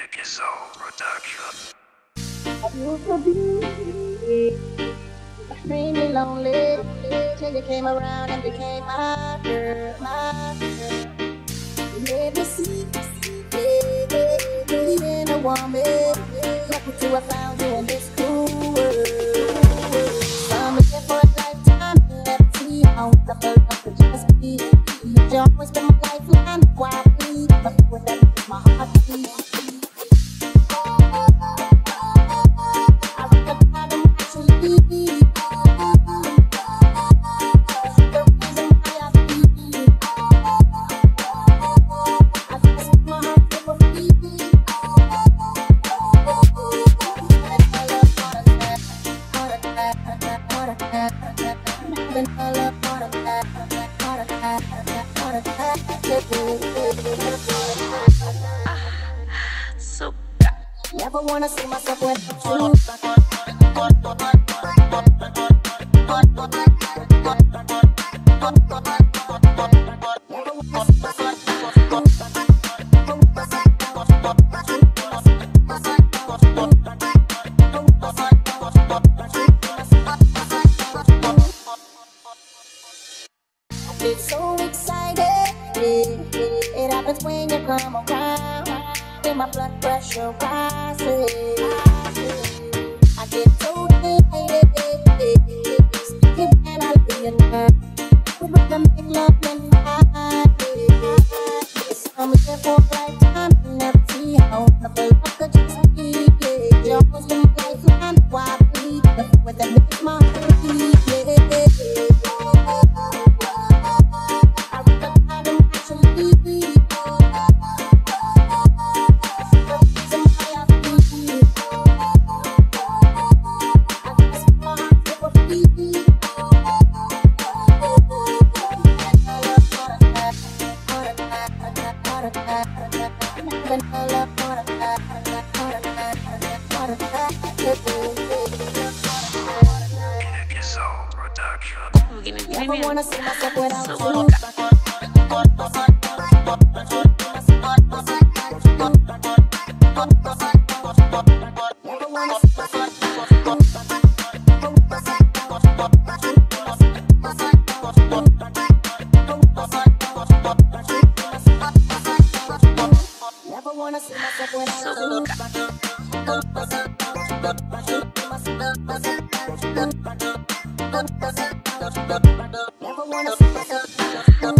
So production. I used to be extremely lonely till you came around and became my girl, my girl. You made me see, being a woman. Lucky to have found you in this cool world. I'm here for a lifetime, let's see how the love could just be. You've always been my lifeline, why I bleed, but with that is my heartbeat. So never wanna see myself without you. It's so excited. It happens when you come around. And my blood pressure rises. I get so excited. Speaking when I be alone. We're gonna make love and fight. It's I'm here for a lifetime. Never see how the love could just be. You always been my lifeline. Why I bleed? With that makes my heart beat. So production. Never wanna see myself without you. Never wanna see myself without you. Never wanna see myself.